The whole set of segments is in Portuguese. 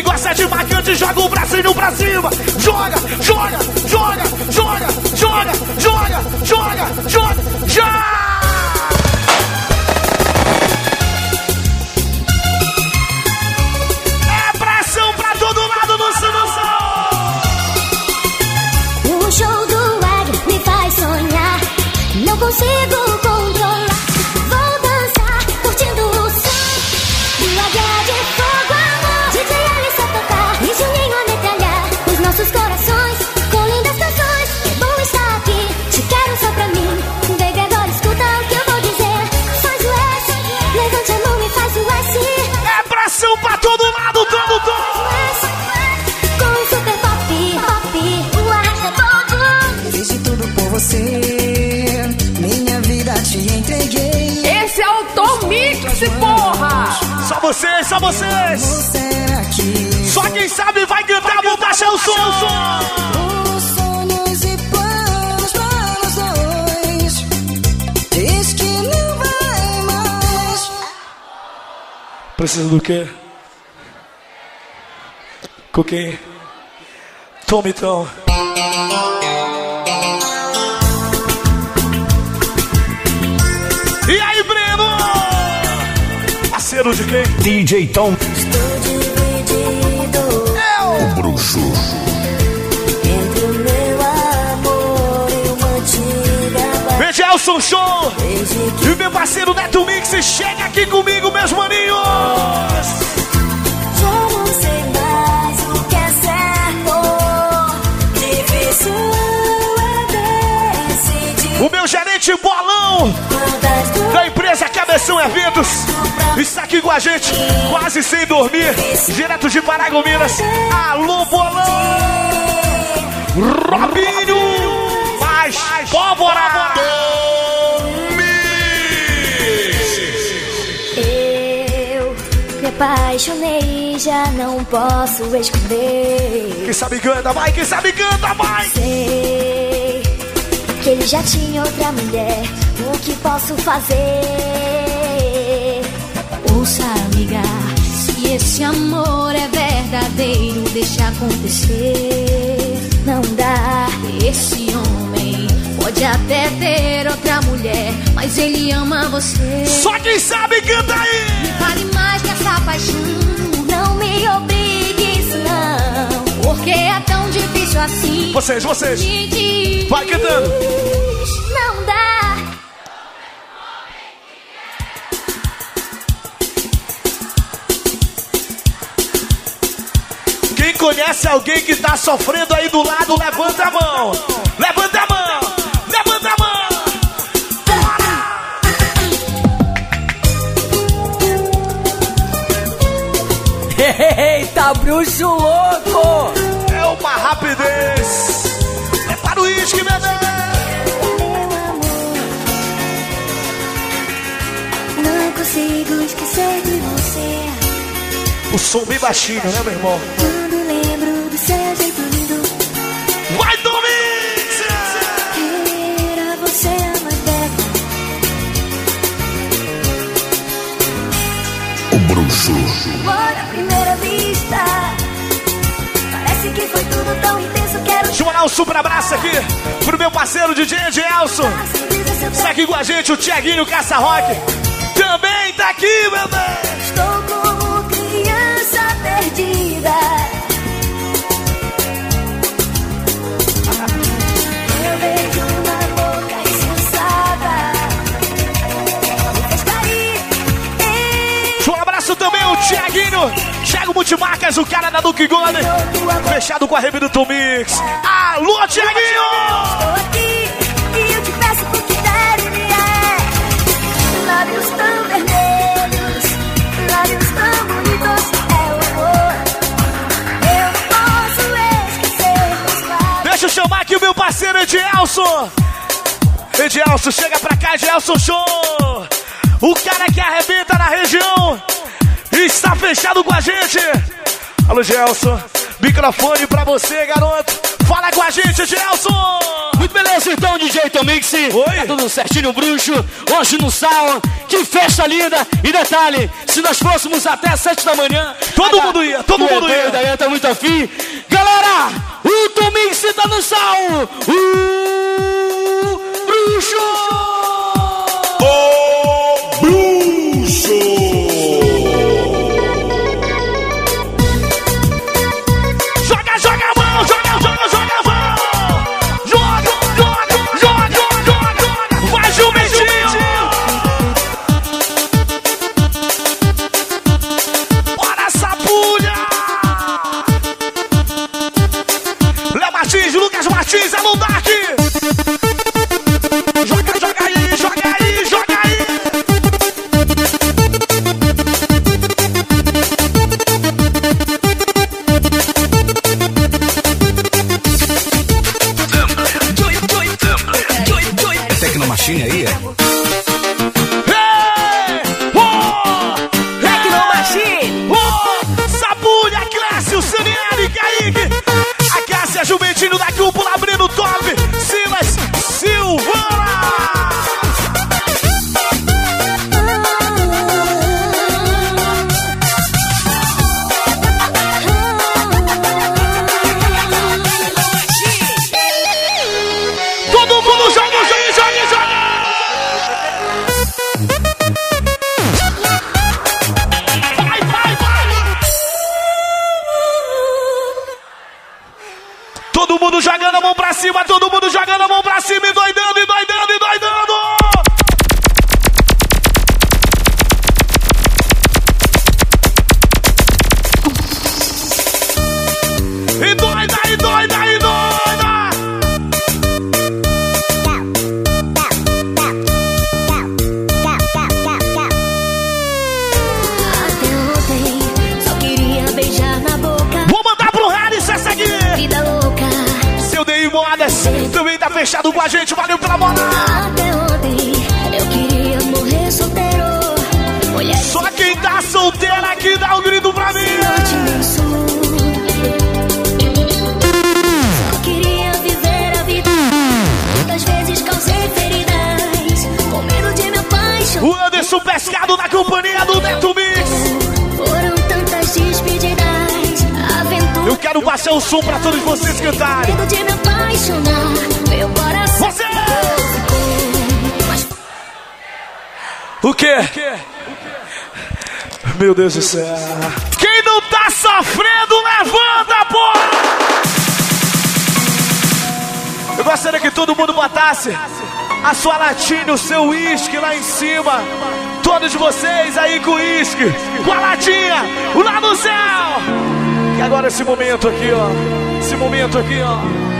Quem gosta de marcante, joga o bracinho pra cima. Joga, joga, joga, joga, joga, joga, joga, joga, joga. Show do Águia me faz sonhar, não consigo controlar. Vou dançar, curtindo o som do Águia de Fogo, amor. DJ Alisson tocar e Juninho a metralhar os nossos corações com lindas canções. É bom estar aqui, te quero só pra mim. Baby, agora escuta o que eu vou dizer. Faz o S, levante a mão e faz o S. É pressão pra todo lado, todo, todo. Com super pop, pop, o arrasta todo. Fiz de tudo por você, minha vida te entreguei. Esse é o Tom Mix, porra! Só vocês, só vocês. Você aqui. Só quem sabe vai cantar, vou baixar o som. Os sonhos e planos para nós dois. Diz que não vai mais. Precisa do quê? Coquinho. Toma então. E aí, Breno? Parceiro de quem? DJ Tom. Estou dividido O bruxo. entre o meu amor e uma antiga Edelson Show. E o meu parceiro Neto Mix, chega aqui comigo, meus maninhos. Já não sei mais o que é certo. Difícil é decidir. O meu gerente Bolão da empresa Cabeção Eventos está aqui com a gente, quase sem dormir, direto de Paragominas. Alô, Bolão! Robinho! Mais pólvora! Eu me apaixonei, já não posso esconder. Quem sabe canta, vai! Quem sabe canta, vai! Sei que ele já tinha outra mulher. O que posso fazer? Ouça, amiga, se esse amor é verdadeiro, deixa acontecer. Não dá. Esse homem pode até ter outra mulher, mas ele ama você. Só quem sabe canta aí! Me fale mais dessa paixão, Não me obrigue, não. porque é tão difícil assim. Vocês, Me diz. vai cantando! Não dá. Quem conhece alguém que tá sofrendo aí do lado, levanta a mão! Levanta a mão! Levanta a mão! Eita, bruxo louco! É uma rapidez! É para o uísque, bebê! Não consigo esquecer de você. O som bem baixinho, né, meu irmão? Quando lembro do seu jeito lindo. Vai, Domingos! Era você a mais bela. O bruxo. Amor à primeira vista. Parece que foi tudo tão intenso. Quero Deixa eu mandar um super abraço aqui pro meu parceiro DJ Edelson. Está aqui com a gente o Tiaguinho Caça-Rock. Também tá aqui, bebê! Estou como criança perdida. Eu beijo na boca insensata. Me fez cair em Um abraço também ao Tiaguinho, Thiago Multimarcas, o cara da Duke Golden. Fechado com a rede do Tom Mix. Alô, Tiaguinho! Estou aqui e eu te peço por que der. Lábios tão vermelhos, lábios tão bonitos. É o amor. Eu não posso esquecer, mas claro. Deixa eu chamar aqui o meu parceiro Edelson. Edelson, chega pra cá, Edelson Show. O cara que arrebenta na região está fechado com a gente. Alô, Edelson. Microfone pra você, garoto. Fala com a gente, Edelson. Muito beleza então, DJ Tom Mix. Oi. Tá tudo certinho, bruxo. Hoje no Sal. Que festa linda. E detalhe, se nós fôssemos até 7 da manhã... Todo mundo ia, todo mundo ia. desafio. Galera, o Tom Mix tá no sal. Bruxo! O Bruxo! Tecnomachine aí, é? Sabulha, Clécio, Sanieri, Kaique. A Cássia Juventinho da cúpula abrindo top. Silas, Silvana. Todo mundo joga. Todo mundo jogando a mão pra cima, todo mundo jogando a mão pra cima e doidando, e doidando, e doidando. E doida, e doida, e doida. Até ontem, só queria beijar na boca. Vou mandar pro Harris essa aqui. Vida louca. Seu Dei Modas também tá fechado com a gente, valeu pela moda. Até ontem, eu queria morrer solteiro. Olha aí, Só quem tá solteira aqui dá um grito pra mim. noite imenso. Só queria viver a vida. Muitas vezes causei feridas, com medo de me apaixonar. O Anderson Pescado na companhia do Neto Mix. Foram tantas despedidas, aventuras. Eu quero baixar o som pra todos vocês cantarem. Medo de me apaixonar, meu coração Você! ficou. Mas O quê? Meu Deus do céu. Quem não tá sofrendo, levanta, porra! Eu gostaria que todo mundo botasse a sua latinha, o seu uísque lá em cima. Todos vocês aí com uísque, com a latinha, lá no céu. E agora esse momento aqui, ó. Esse momento aqui, ó.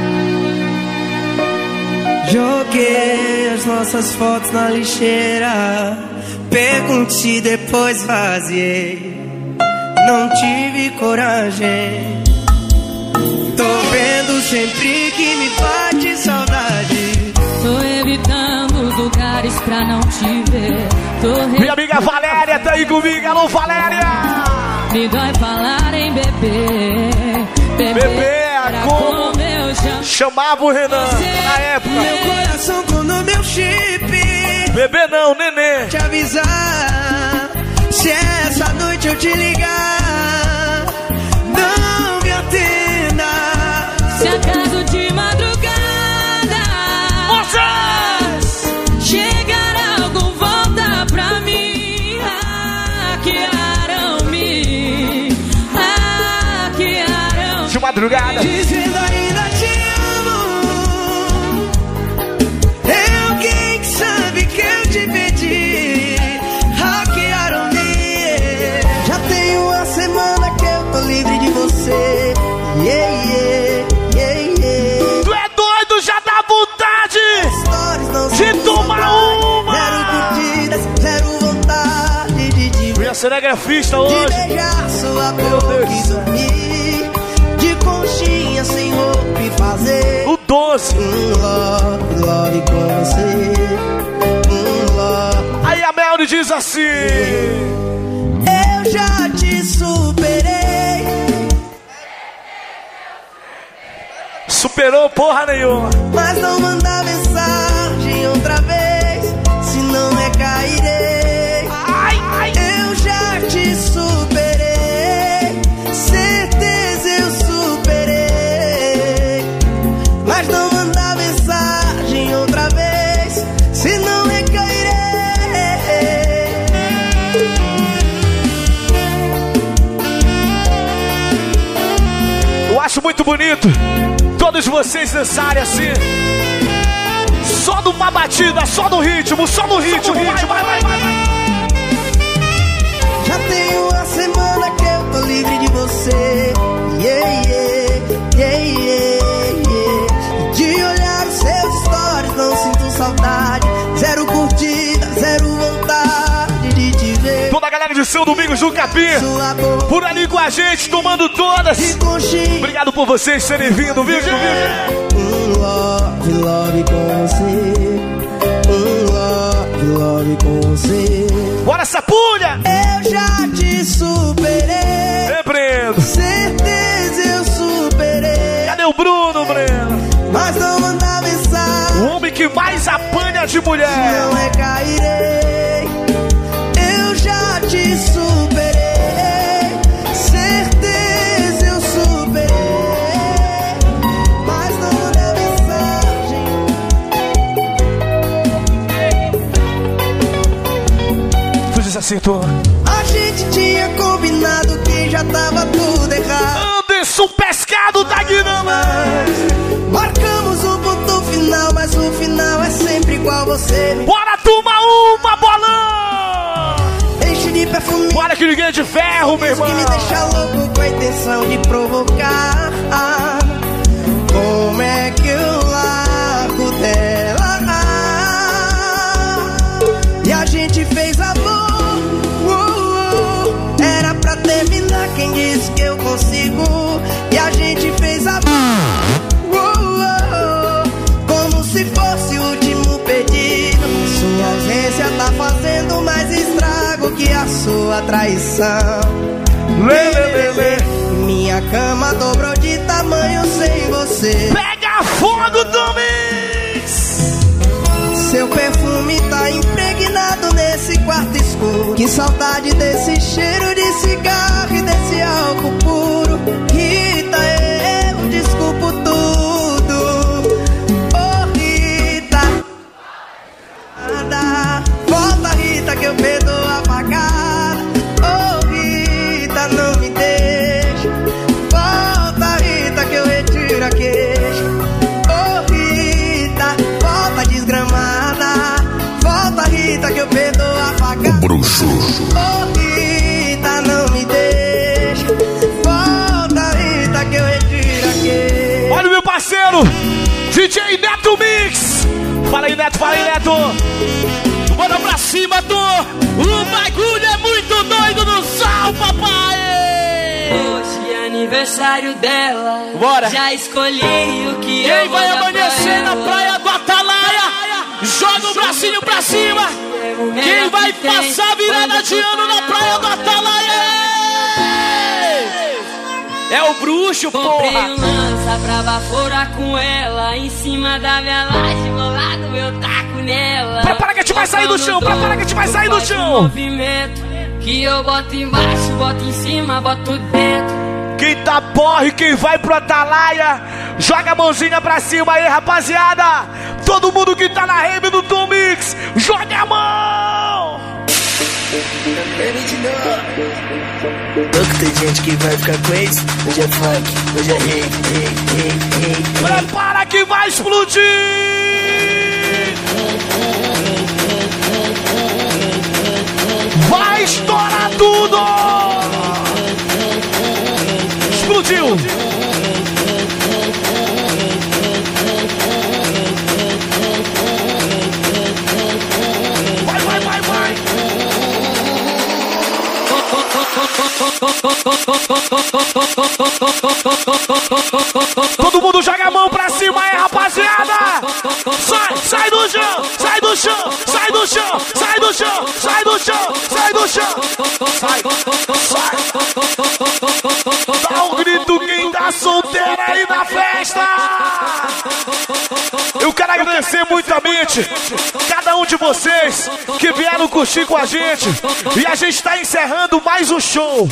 Joguei as nossas fotos na lixeira, perguntei, depois vaziei. Não tive coragem. Tô vendo sempre que me bate saudade. Tô evitando os lugares pra não te ver. Minha amiga Valéria tá aí comigo, alô Valéria! Me dói falar em bebê. Bebê, era como eu chamava o Renan na época. Meu coração com o meu chip. Bebê não, nenê. Te avisar, se essa noite eu te ligar, não me atenda. Se acaso de madrugada chegar algo, volta pra mim. Hackearam-me. De madrugada. Dizendo ainda te amo. Eu quem sabe que eu te pedi. Hackearam-me. Já tem uma semana que eu tô livre de você. Yeah, yeah, yeah, yeah. Tu é doido, já dá vontade Stories não de são tomar uma. Zero curtidas, zero vontade de Minha cinegrafista de hoje. beijar sua Meu boca Deus. e dormir de conchinha sem roupa e fazer O 12. love, love com você. Love. Aí a Melody diz assim: Eu já te superei. superou porra nenhuma. Mas não manda mensagem outra vez, senão recairei. Eu já te superei. Certeza eu acho muito bonito todos vocês dançarem assim. Só numa batida, só no ritmo, só no ritmo. Vai. Já tem uma semana que eu tô livre de você. De olhar os seus stories, não sinto saudade. Zero curtida, zero vontade de te ver. Toda a galera de São Domingos do Capim, por ali com a gente, tomando todas. Obrigado por vocês terem vindo, viu, gente? Love com você. Love com você. Bora, Sapulha! Eu já te superei. Repreendo. Certeza eu superei. Cadê o Bruno, Breno? Mas não manda mensagem. O homem que mais apanha de mulher. Não recairei. Eu já te superei. Certeza eu superei. Mas não manda mensagem. Tu desacertou. A gente tinha combinado que já tava tudo errado. Anderson Pescado da Guinama. Marcamos um ponto final, mas o final é sempre igual você. Bora, turma, uma bolão! Enche de perfume. Bora que ninguém é de ferro, meu irmão. Que me deixa louco com a intenção de provocar. Como é que eu largo dela? E a gente fez amor. Era pra terminar, quem disse que eu consigo? E a gente fez amor. Como se fosse o último pedido. Sua ausência tá fazendo mais estrago que a sua traição. Minha cama dobrou de tamanho sem você. Pega fogo, Domingos! Seu perfume tá impregnado nesse quarto escuro. Que saudade desse cheiro de cigarro e desse álcool puro. Rita, eu desculpo tudo. Oh, Rita. Volta, Rita, que eu perdoo a pagada. Oh, Rita, não me deixa. Volta, Rita, que eu retiro a queixa. Oh, Rita, volta desgramada. Volta, Rita, que eu perdoo a pagada. Bruxo. Oh, Rita, não me deixa. Volta, Rita, que eu retiro a queixa. Olha o meu parceiro, DJ Neto Mix. Fala aí, Neto, Bora pra cima, Tu. O bagulho é muito doido no sal, papai. Hoje é aniversário dela. Bora. Já escolhi o que Quem vai amanhecer na praia do Atalaia? Joga o bracinho pra cima. Quem vai passar virada de ano na praia do Atalaia? É o bruxo, Comprei porra. um lança pra baforar com ela. Em cima da minha laje, bolado eu taco nela. Prepara que a gente vai sair do chão, prepara que a gente vai sair do chão. Movimento que eu boto embaixo, boto em cima, boto dentro. Quem tá porre, quem vai pro Atalaia, joga a mãozinha pra cima aí, rapaziada. Todo mundo que tá na rede do Tom Mix, joga a mão. Louco, tem gente que vai ficar com isso. Hoje é funk, hoje é rei. Prepara que vai explodir. Vai estourar tudo. Explodiu. Vai. Todo mundo joga a mão pra cima aí, rapaziada. Sai do chão. Dá um grito quem tá solteiro aí na festa. Eu quero agradecer muitamente cada um de vocês que vieram curtir com a gente. E a gente tá encerrando mais um show.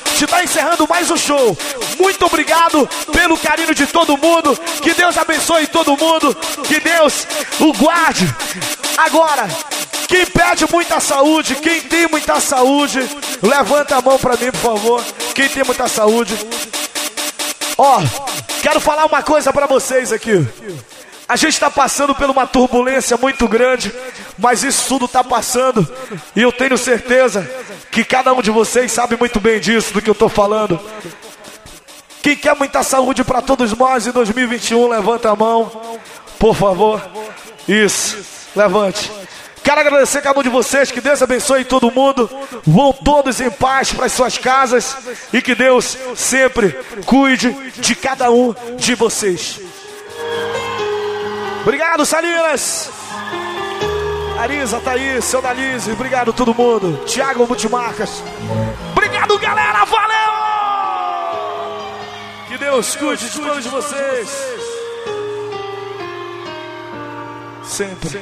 Muito obrigado pelo carinho de todo mundo. Que Deus abençoe todo mundo. Que Deus o guarde. Agora, quem pede muita saúde, quem tem muita saúde, levanta a mão pra mim, por favor. Quem tem muita saúde. Ó, quero falar uma coisa pra vocês aqui. A gente tá passando por uma turbulência muito grande, mas isso tudo tá passando. E eu tenho certeza que cada um de vocês sabe muito bem disso, do que eu tô falando. Quem quer muita saúde pra todos nós em 2021, levanta a mão, por favor. Isso, levante. Quero agradecer a cada um de vocês, que Deus abençoe todo mundo. Vão todos em paz para as suas casas e que Deus sempre cuide de cada um de vocês. Obrigado, Salinas. Arisa, Thaís, seu Dalise, obrigado todo mundo. Thiago Multimarcas. Obrigado, galera, valeu! Que Deus cuide de todos vocês. Sempre.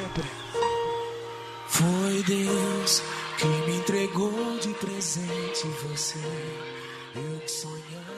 Foi Deus quem me entregou de presente você. Eu que sonhava.